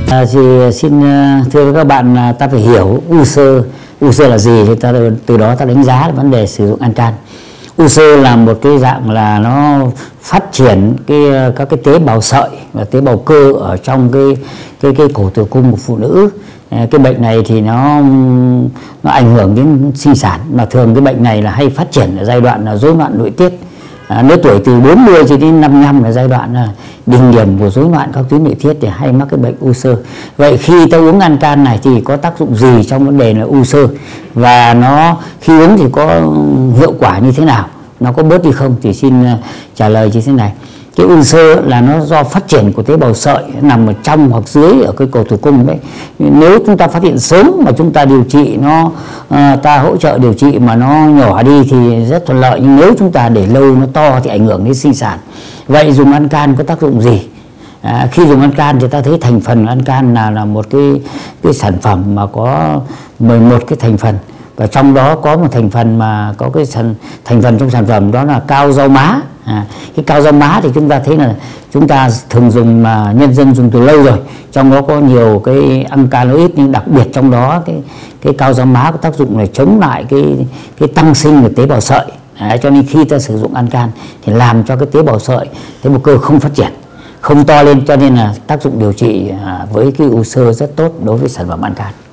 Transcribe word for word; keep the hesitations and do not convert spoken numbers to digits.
À, thì xin thưa các bạn, ta phải hiểu u xơ u xơ là gì thì ta từ đó ta đánh giá vấn đề sử dụng Ancan. U xơ là một cái dạng là nó phát triển cái các cái tế bào sợi và tế bào cơ ở trong cái cái cái cổ tử cung của phụ nữ. Cái bệnh này thì nó nó ảnh hưởng đến sinh sản, mà thường cái bệnh này là hay phát triển ở giai đoạn là rối loạn nội tiết. À, lứa tuổi từ bốn mươi cho đến năm mươi lăm là giai đoạn là đỉnh điểm của rối loạn các tuyến nội tiết thì hay mắc cái bệnh u xơ. Vậy khi ta uống Ancan này thì có tác dụng gì trong vấn đề là u xơ, và nó khi uống thì có hiệu quả như thế nào, nó có bớt đi không, thì xin uh, trả lời như thế này. Cái u xơ là nó do phát triển của tế bào sợi nằm ở trong hoặc dưới ở cái cổ tử cung đấy. Nếu chúng ta phát hiện sớm mà chúng ta điều trị nó uh, ta hỗ trợ điều trị mà nó nhỏ đi thì rất thuận lợi, nhưng nếu chúng ta để lâu nó to thì ảnh hưởng đến sinh sản. Vậy dùng Ancan có tác dụng gì? À, khi dùng Ancan thì ta thấy thành phần Ancan là là một cái cái sản phẩm mà có mười một cái thành phần, và trong đó có một thành phần mà có cái thành, thành phần trong sản phẩm đó là cao rau má. À, cái cao rau má thì chúng ta thấy là chúng ta thường dùng mà nhân dân dùng từ lâu rồi, trong đó có nhiều cái alkaloid, nhưng đặc biệt trong đó cái cái cao rau má có tác dụng là chống lại cái cái tăng sinh của tế bào sợi. À, cho nên khi ta sử dụng Ancan thì làm cho cái tế bào sợi, tế bào cơ không phát triển, không to lên, cho nên là tác dụng điều trị à, với cái u xơ rất tốt đối với sản phẩm Ancan.